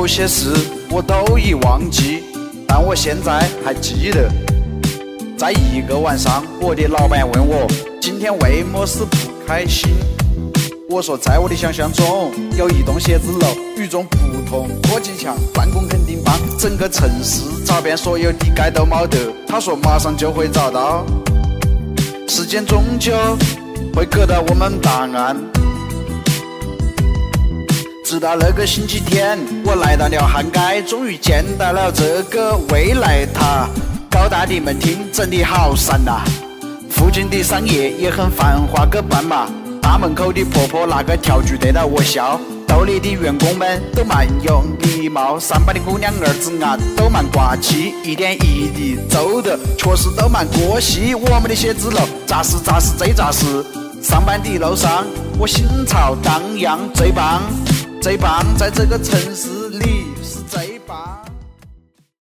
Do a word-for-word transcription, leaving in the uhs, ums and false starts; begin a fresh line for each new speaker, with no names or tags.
有些事我都已忘记，但我现在还记得。在一个晚上，我的老板问我今天为么事不开心。我说在我的想象中有一栋写字楼，与众不同，科技强，办公肯定棒，整个城市找遍所有的街都冇得。他说马上就会找到，时间终究会给到我们答案。直到那个星期天，我来到了汉街，终于见到了这个未来塔。高大的门厅整得好闪呐、啊，附近的商业也很繁华个斑马。大门口的婆婆拿个条具对到我笑，兜里的员工们都蛮有礼貌，上班的姑娘儿子啊都蛮挂气，一点一滴走的确实都蛮过细。我们的写字楼扎实扎实最扎实，上班的路上我心潮荡漾，最棒最棒，在这个城市里是最棒。